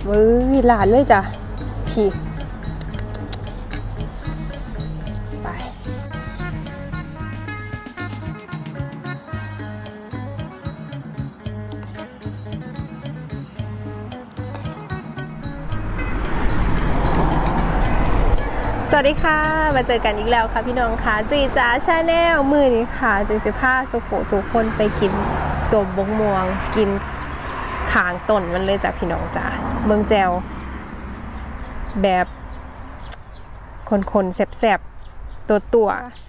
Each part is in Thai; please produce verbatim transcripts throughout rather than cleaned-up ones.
เว้ยหลานเลยจ้ะพี่ไปสวัสดีค่ะมาเจอกันอีกแล้วค่ะพี่น้องค่ะจีจ๋าชาแนลมือนี้ค่ะจีสิผ้าสุโขสุคนไปกินสมบงม่วงกินขางต้นมันเลยจ้ะพี่น้องจ๋าเมืองแจวแบบคนๆแสบๆตัวตัว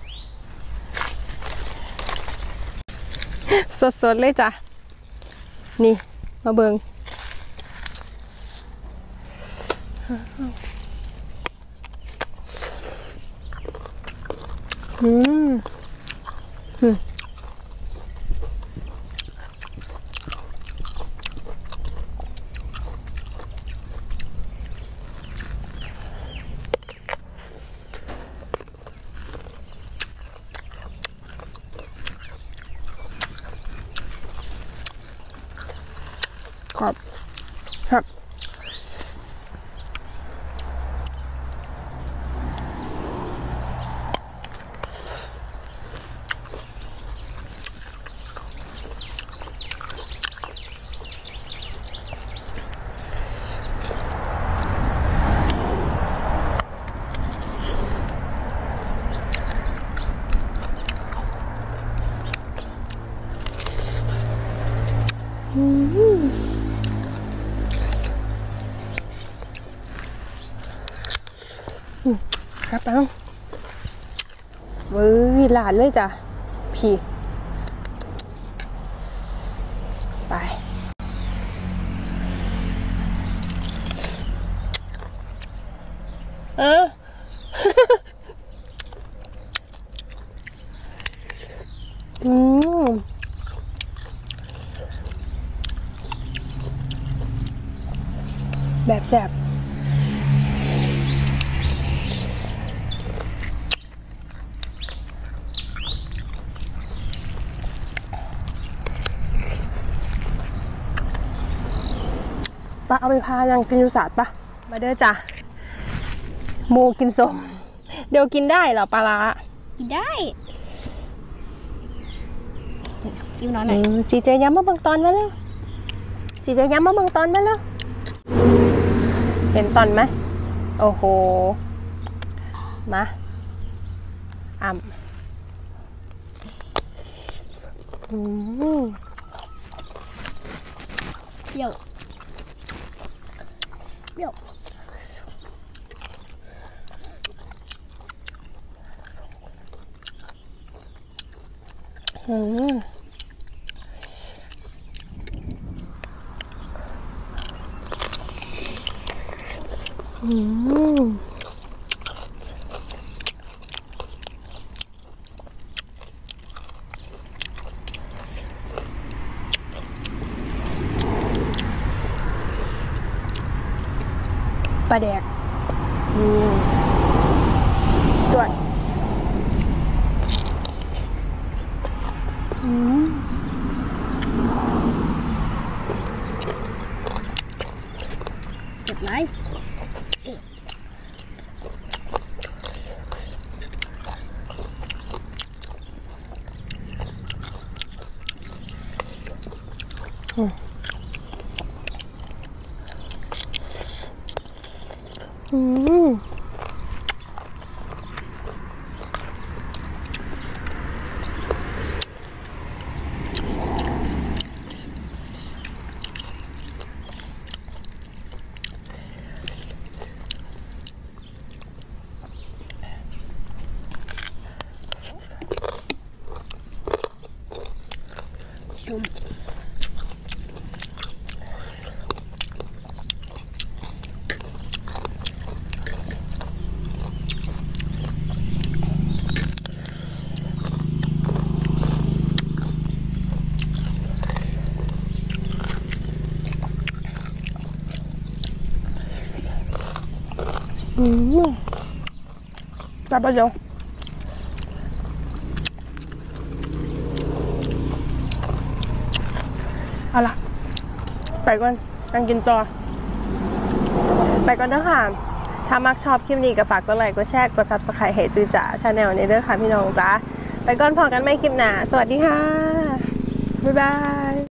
สดๆเลยจ้ะนี่มาเบิงอืมอืมครับครับอืมครับเอาเว้ยหลานเลยจ้ะพี่ไปเอออืมแบบแซ่บปะเอาไปพายังกินยูศาสตร์ปะมาเด้อจ้ะโมกินสมเดี๋ยวกินได้เหรอปลาร้ากินได้จิ้มน้อยหน่อยจีเจย้ำมาเบิ่งตอนมาแล้วจีเจย้ำมาเบิ่งตอนมาแล้วเห็นตอนไหมโอ้โหมาอ่ำอืมเปรี้ยวเปรี้ยวอืมอืมปลาแดกอืมจวดอืมเจ็บไหมอืมอืมจุ่มอืมจับไปเดี๋ยวเอาล่ะไปก่อนนั่งกินต่อไปก่อนเด้อค่ะถ้ามักชอบคลิปนี้ก็ฝากกดไลค์กดแชร์กด ซับสไครบ์ ให้จือจ๋าชาแนลนี้เด้อค่ะพี่น้องจ้าไปก่อนพอกันไม่คลิปหน้าสวัสดีค่ะบ๊ายบาย